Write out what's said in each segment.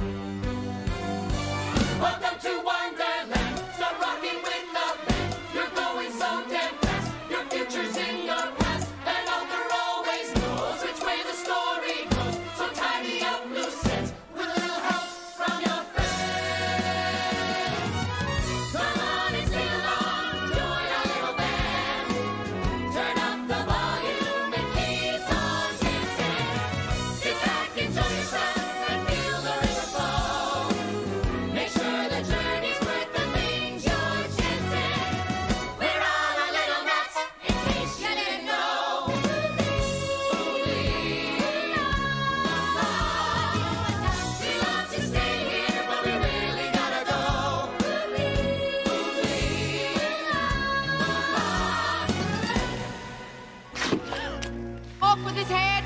Welcome to Wonderland. Start rocking with the band. You're going so damn fast. Your future's in your past. And Uncle always knows which way the story goes. So tidy up loose ends with a little help from your friends. Come on and sing along. Join our little band. Turn up the volume and keep on dancing. Sit back, enjoy yourself, and feel the river flow. Make sure the journey's worth the things you're chancing. We're all a little nuts, in case you didn't know. We love to stay here, but we really gotta go. Off with his head!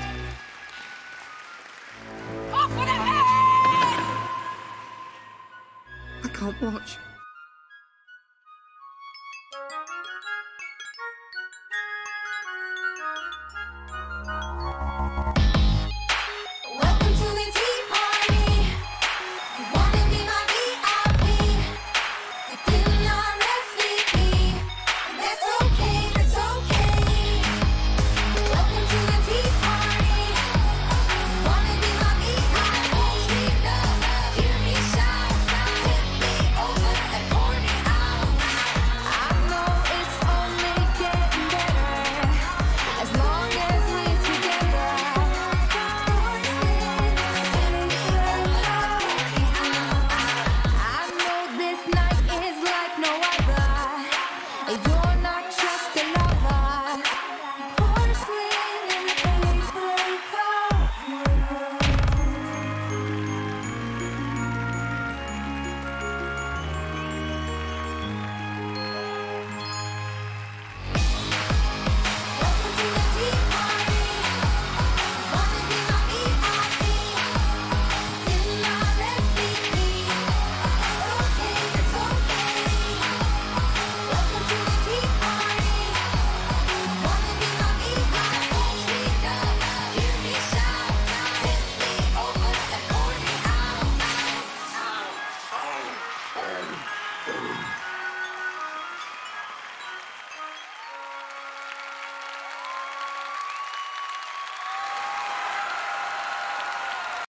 Off with his head! I can't watch.